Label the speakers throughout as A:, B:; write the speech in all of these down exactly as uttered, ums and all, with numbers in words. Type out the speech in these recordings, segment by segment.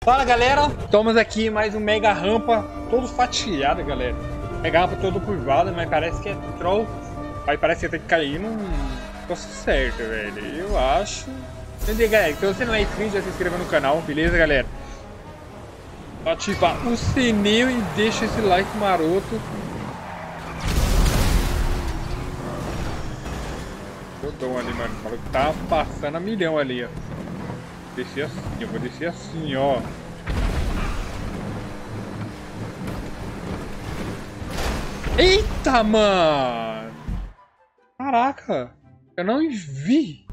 A: Fala galera, estamos aqui mais um mega rampa todo fatiado, galera. Mega rampa todo curvado, mas parece que é troll. Aí parece que tem que cair num negócio certo, velho. Eu acho. Entendeu, galera? Então se você não é inscrito, já se inscreva no canal, beleza, galera? Ativa o sininho e deixa esse like maroto. Fodão ali, mano. O maluco tá passando a milhão ali, ó. Descer assim, eu vou descer assim, ó. Eita, mano! Caraca! Eu não vi!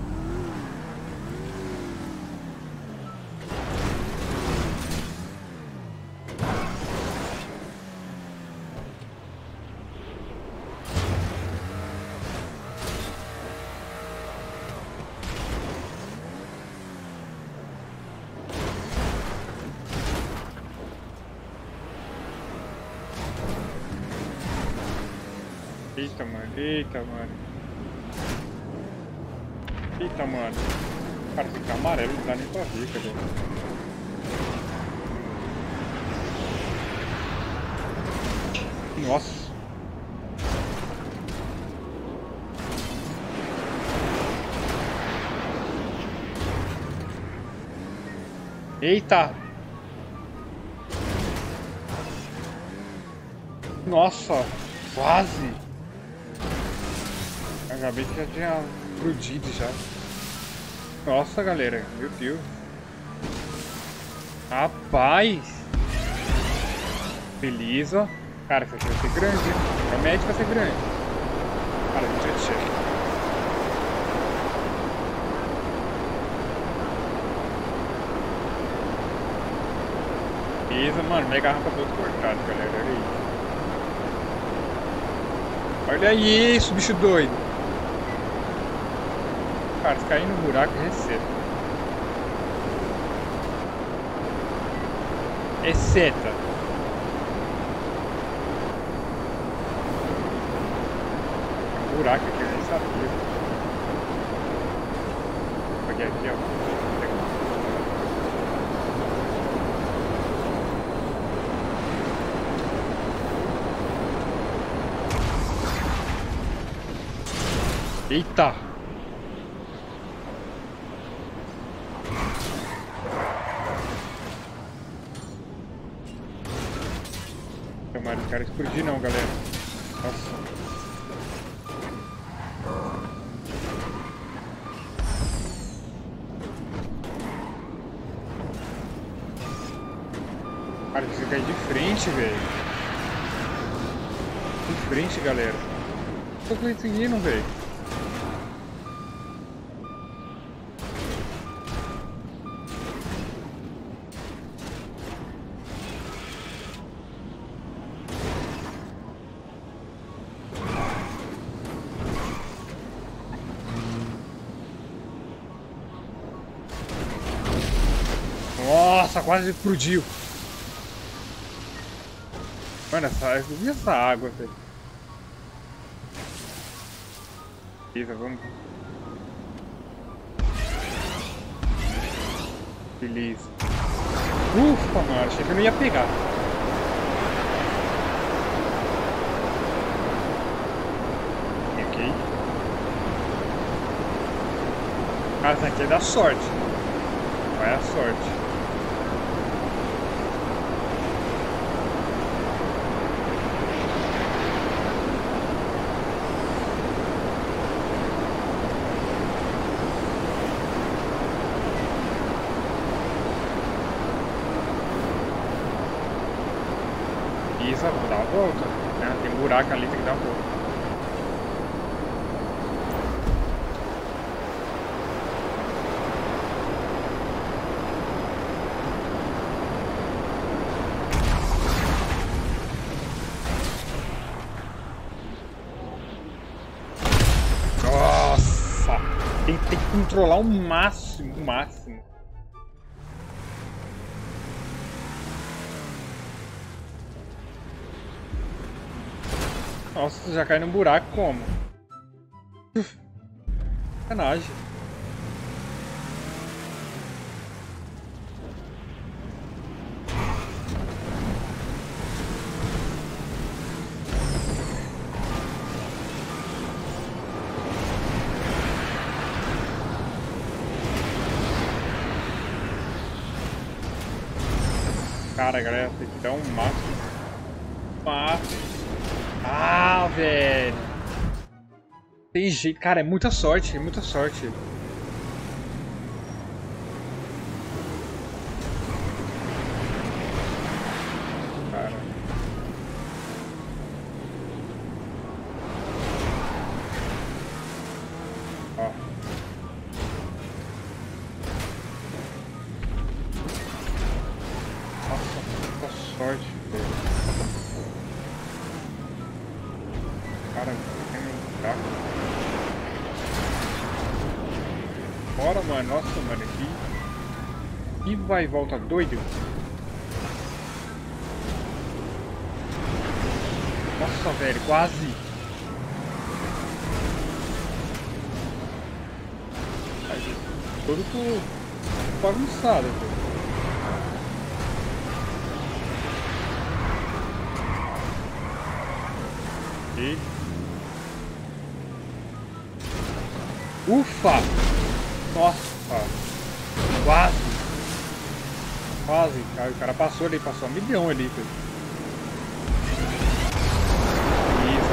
A: Eita, mano, eita, mano. Eita, mano. Cara, fica amarelo, não dá nem pra ver, cadê? Nossa. Eita. Nossa, quase. Acabei que já tinha explodido já. Nossa, galera, meu Deus. Rapaz. Beleza. Cara, isso aqui vai ser grande, hein? Promete vai ser grande. Cara, deixa eu chegar. Beleza, mano. Mega rampa todo cortado, galera. Olha aí. Olha aí, isso, bicho doido. Cara, se cair no buraco, receta. Receta. Tem um buraco aqui, eu nem sabia. Vou pegar aqui, ó. Eita! Tomara os caras explodir não, galera. Nossa. Cara, você cai de frente, velho. De frente, galera. Não tô conseguindo, velho. Nossa, quase explodiu. Mano, essa, essa água, velho. Beleza, vamos. Beleza. Ufa, mano, achei que eu não ia pegar. Ok. Cara, isso aqui é da sorte. Vai a sorte. Isso, vou dar uma volta. Né? Tem um buraco ali, tem que dar uma volta. Nossa! Tem, tem que controlar o máximo, o máximo. Nossa, já cai no buraco como? Sacanagem. cara, galera. Tem que dar um máximo. Máximo. Ah, velho. Tem jeito. Cara, é muita sorte. É muita sorte. Cara. Ó. Nossa, muita sorte, velho. Cara, tem um buraco. Bora, mano. Nossa, mano. Que, que vai e volta doido. Nossa, velho. Quase. Aí, todo tô bagunçado, velho. E... Ufa! Nossa! Quase! Quase! O cara passou ali, passou um milhão ali. Cara. Isso!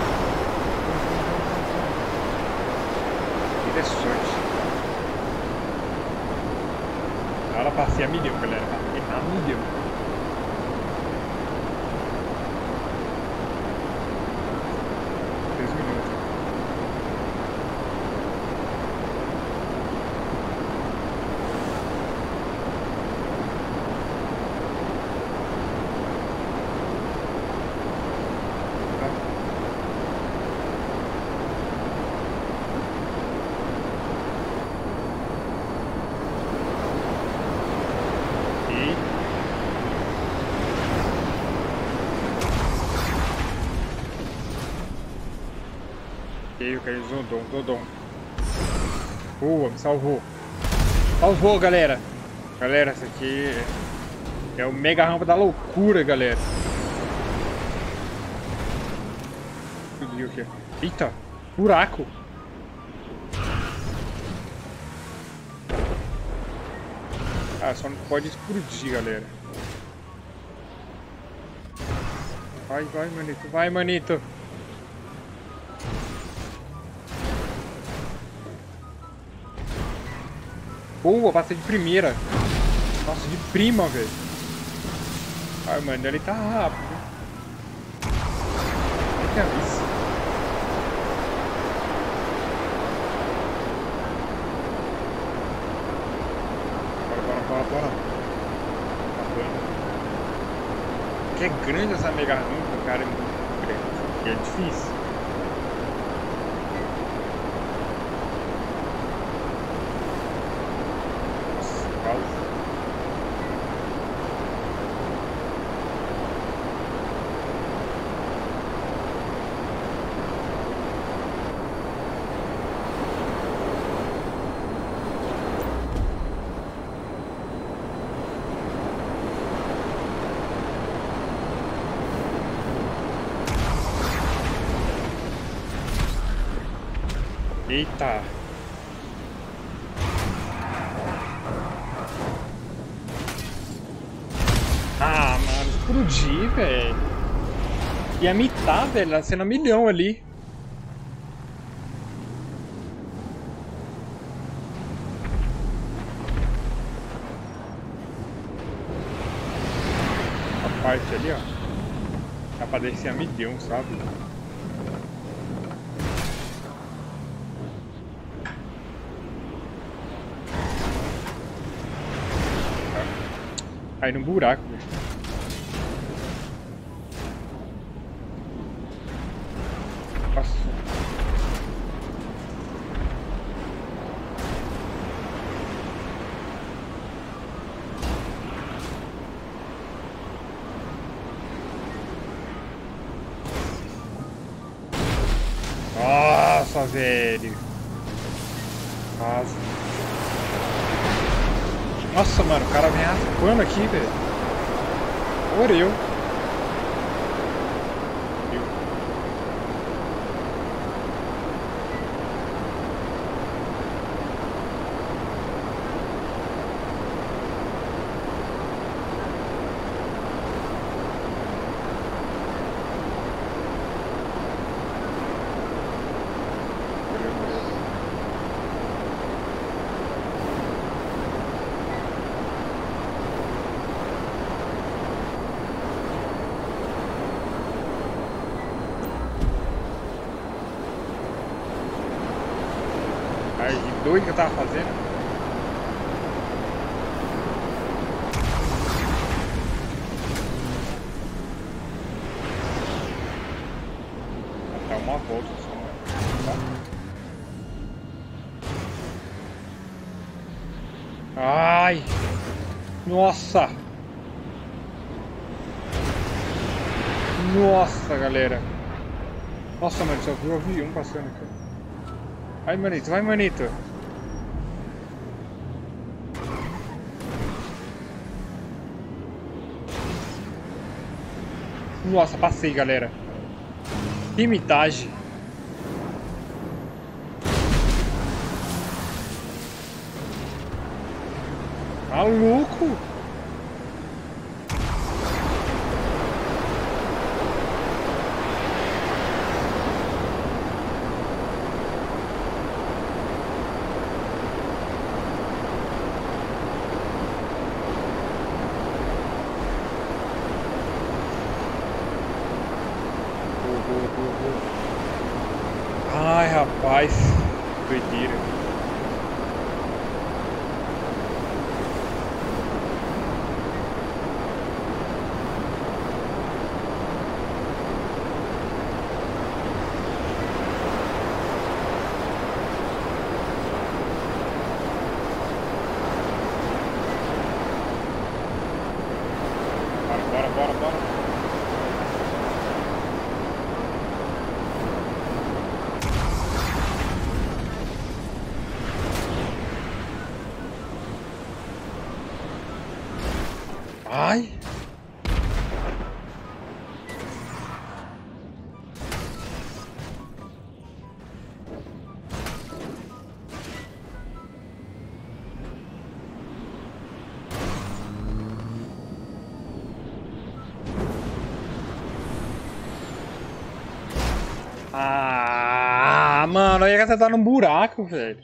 A: Interessante. Ela passei a milhão, galera. Passei a milhão. Eu quero Zodon, Zodon. Boa, me salvou. Salvou, galera. Galera, essa aqui é o mega rampa da loucura, galera. Explodiu aqui. Eita, buraco. Ah, só não pode explodir, galera. Vai, vai, manito. Vai, manito. Boa, passei de primeira. Nossa, de prima, velho. Ai, mano, ele tá rápido. Tem que avisar. Bora, bora, bora, bora. Tá bom. Que é grande essa mega rampa, cara. É muito grande. É difícil. Eita! Ah, mano, explodi, velho. Ia mitar, velho, sendo um milhão ali. A parte ali, ó. Dá pra descer a milhão, sabe? Aí no buraco, velho. Nossa. Nossa, velho. Quase. Nossa, mano, o cara vem raspando aqui, velho. Oreu. doido que eu tava fazendo. Dá uma volta só, né? Ai! Nossa! Nossa, galera! Nossa, mano, só viu o avião passando aqui. Vai, manito, vai, manito! Nossa, passei, galera. Limitagem. Maluco! Ai, rapaz, doideira. Bora, bora, bora, bora. Ai! Ah, mano, eu ia acertar num buraco, velho.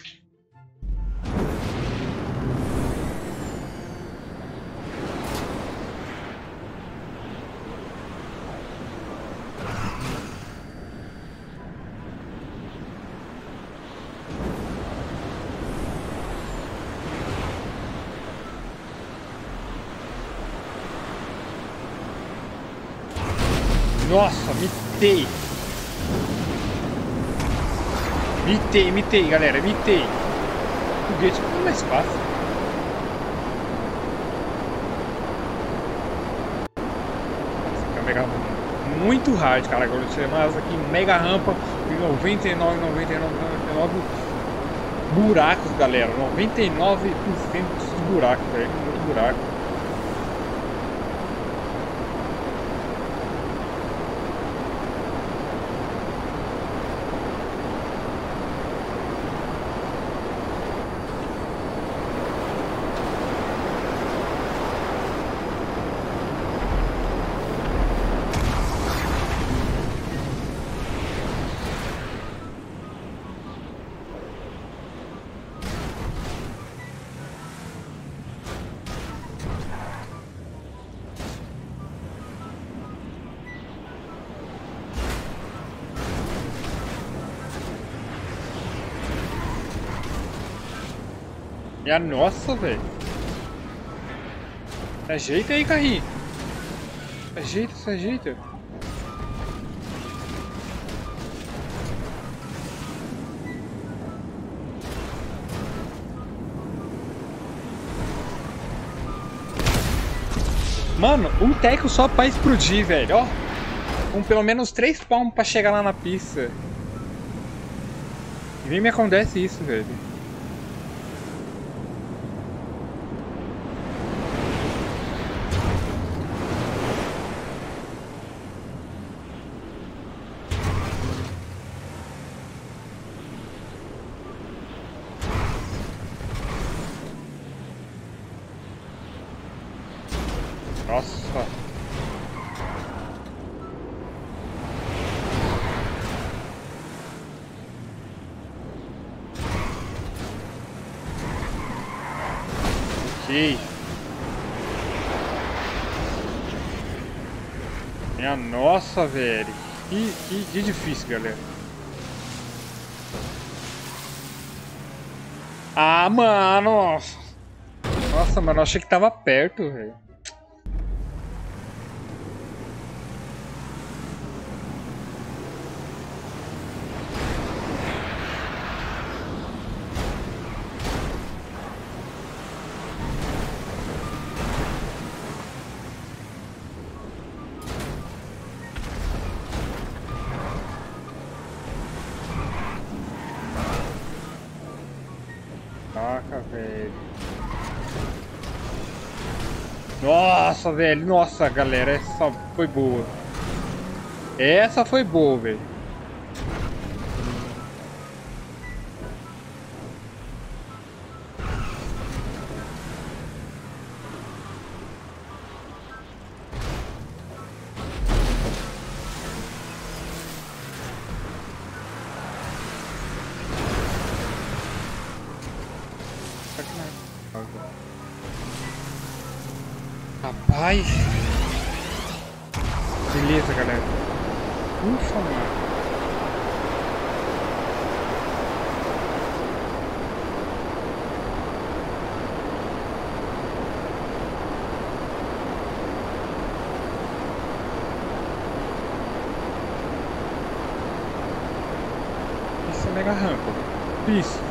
A: Nossa, mitei. Mitei, mitei, galera, mitei. Foguete é mais fácil. Essa mega muito hard, cara. Agora você mais aqui, mega rampa de noventa e nove, noventa e nove, noventa e nove buracos, galera. noventa e nove por cento dos buracos, velho. Muito buraco. Minha nossa, velho. Ajeita aí, carrinho. Ajeita, se ajeita. Mano, um teco só pra explodir, velho. Ó. Com pelo menos três palmos pra chegar lá na pista. E nem me acontece isso, velho. Nossa. Ok. Minha nossa, velho. Que, que, que difícil, galera. Ah, mano! Nossa, mano, eu achei que tava perto, velho. Caraca, velho. Nossa, velho. Nossa, galera. Essa foi boa. Essa foi boa, velho. Rapaz. Beleza, galera. Ufa, mano. Isso é mega rampa. Isso.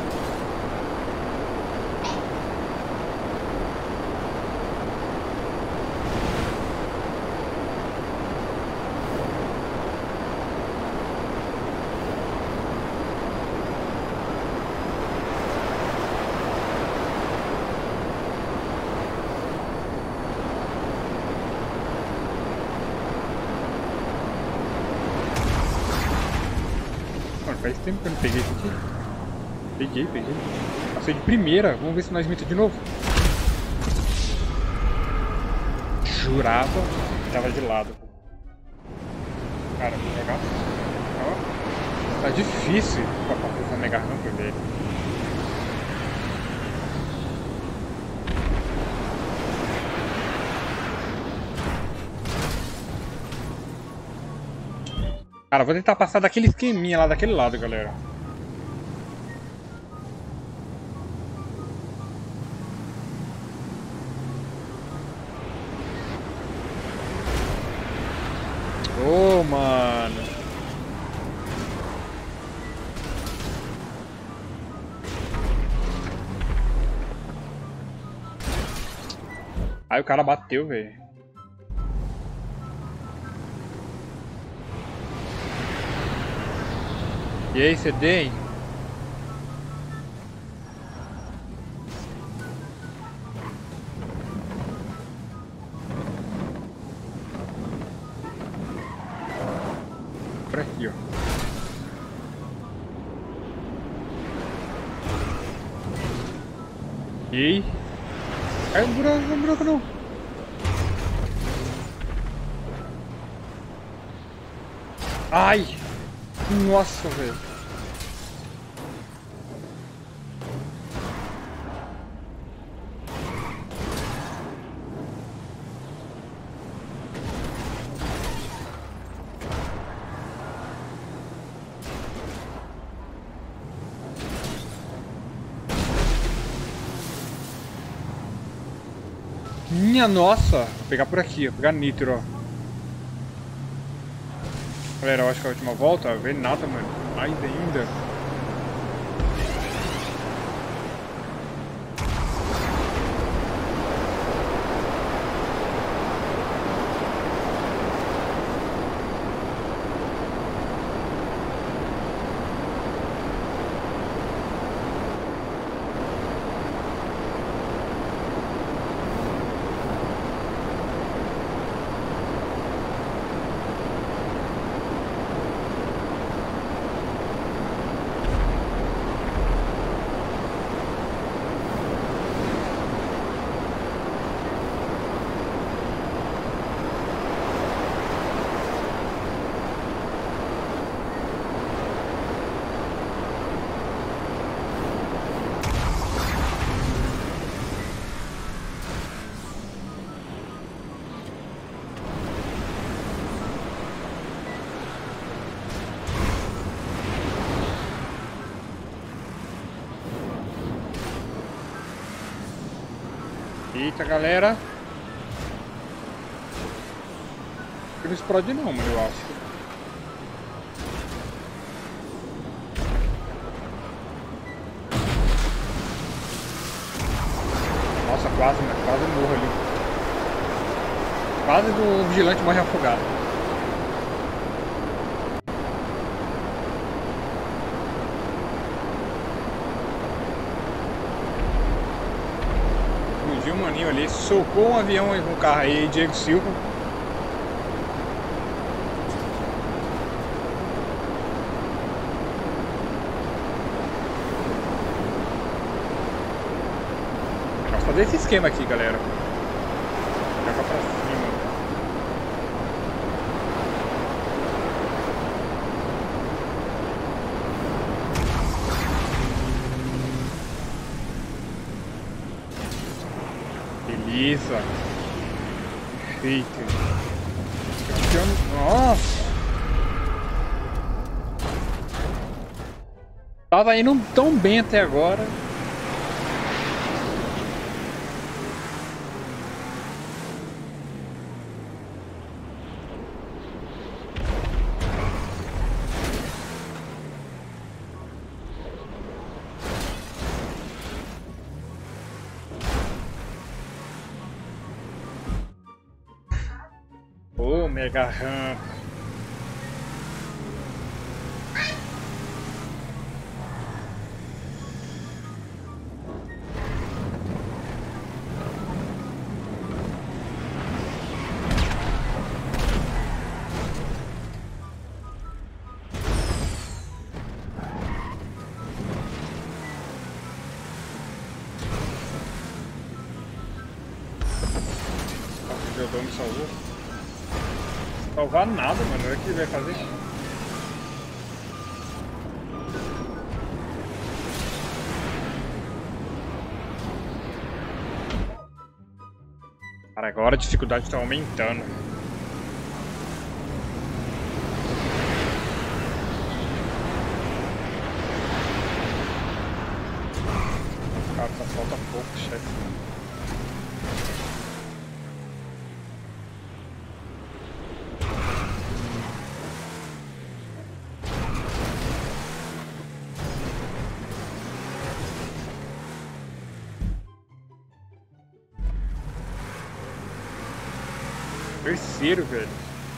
A: Mano, faz tempo que eu não peguei isso aqui. Peguei, peguei. Passei de primeira. Vamos ver se nós imita de novo. Jurava que tava de lado. Cara, vou jogar. Ó. Tá difícil pra passar essa mega rampa dele. Cara, vou tentar passar daquele esqueminha lá daquele lado, galera. Ô, oh, mano. Aí o cara bateu, velho. E aí, C D, hein? Por aqui, ó. E aí? Ai, um buraco, um buraco não. Ai! Nossa, velho. Minha nossa! Vou pegar por aqui, vou pegar nitro, ó. Galera, eu acho que é a última volta, vem nada, mano. Mais ainda. Eita, galera. Não explode não, mano, eu acho. Nossa, quase, né? Quase morro ali. Quase o vigilante morre afogado. Fugiu um maninho ali, socou um avião com um carro aí, Diego Silva. Fazer esse esquema aqui, galera. Joga pra cima. Beleza. Perfeito. Nossa. Tava indo tão bem até agora. Ô, mega rampa. O Jodão me salvou. Salvar nada, mano. Olha o que ele vai fazer. Cara, agora a dificuldade tá aumentando. Cara, só falta pouco, chefe. Terceiro, velho.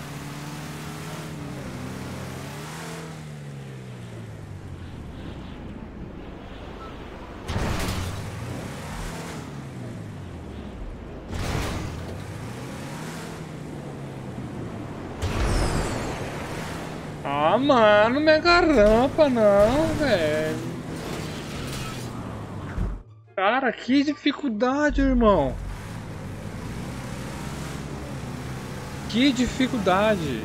A: Ah, mano, mega rampa não, velho. Cara, que dificuldade, irmão. Que dificuldade!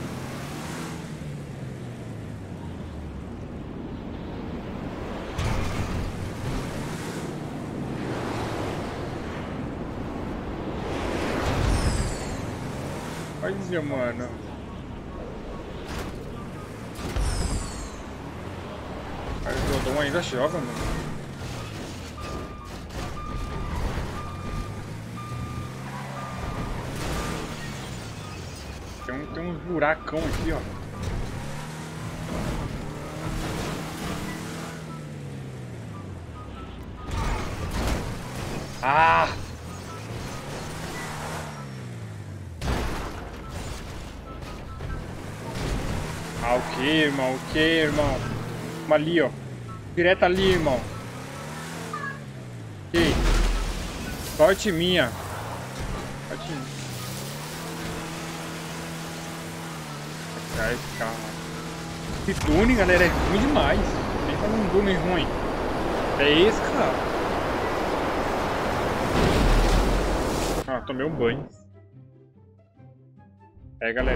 A: Olha, mano. Aí o Dodon ainda joga, mano. Tem um, tem um buracão aqui, ó. Ah! Ah, o que, irmão? O que, irmão? Vamos ali, ó. Direto ali, irmão. Ok. Sorte minha. Sorte minha. Esse carro. Esse tune, galera, é ruim demais. Pensa num tune ruim. É esse, cara. Ah, tomei um banho. É, galera.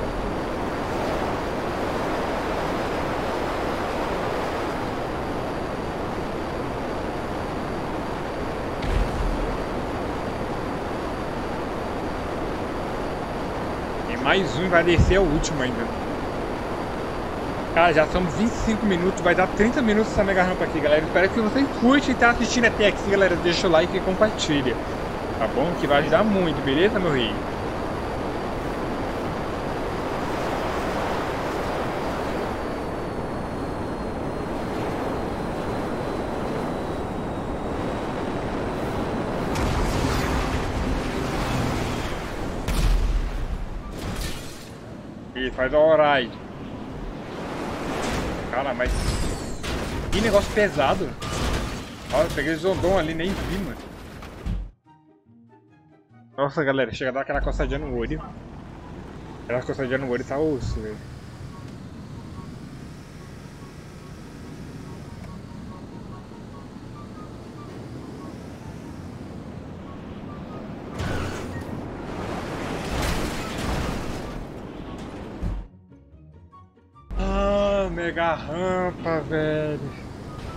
A: Mais um, vai descer, é o último ainda. Cara, já são vinte e cinco minutos, vai dar trinta minutos essa mega rampa aqui, galera. Espero que vocês curtem e tá assistindo até aqui, galera. Deixa o like e compartilha. Tá bom? Que vai ajudar muito, beleza, meu rei? E faz a ride. Cara, mas que negócio pesado. Olha, eu peguei o Zondon ali, nem vi, mano. Nossa, galera, chega a dar aquela coçadinha no olho. Aquela coçadinha no olho tá osso, velho. Ah, mega rampa, velho.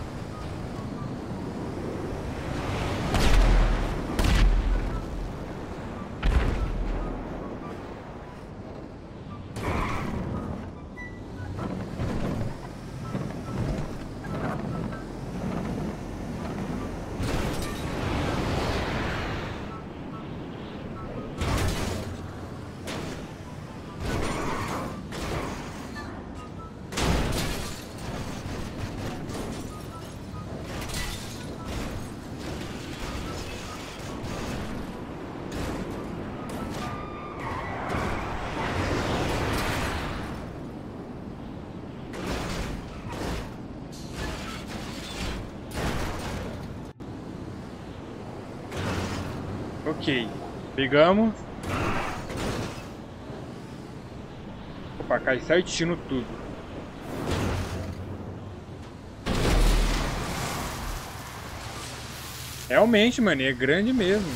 A: Ok, pegamos. Opa, cai certinho no tudo. Realmente, mano, é grande mesmo.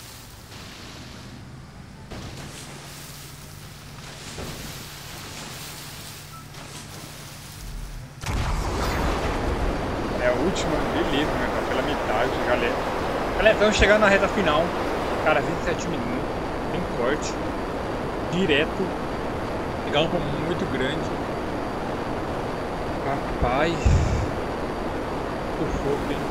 A: É a última, beleza, né? Tá pela metade, galera. Galera, estamos chegando na reta final. Cara, vinte e sete minutos, bem forte, direto, pegar um pouco muito grande. Rapaz, muito fogo, hein?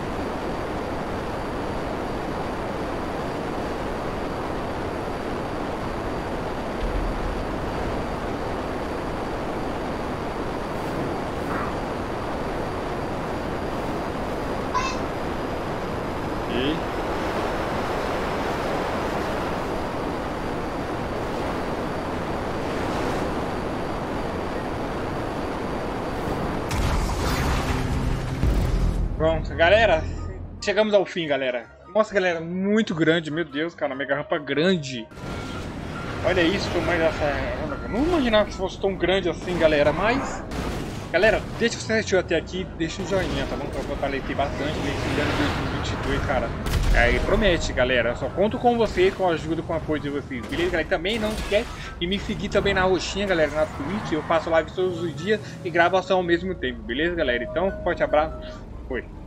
A: E... Pronto, galera, chegamos ao fim, galera. Nossa, galera, muito grande, meu Deus, cara, mega rampa grande. Olha isso, mais essa... Não imaginava que fosse tão grande assim, galera, mas... Galera, deixa você assistir até aqui, deixa um joinha, tá bom? Que eu fortaleci bastante nesse ano de dois mil e vinte e dois, cara. Aí promete, galera, eu só conto com vocês, com a ajuda, com o apoio de vocês, beleza, galera? Também não esquece de me seguir também na roxinha, galera, na Twitch. Eu faço live todos os dias e gravação ao mesmo tempo, beleza, galera? Então, forte abraço, foi.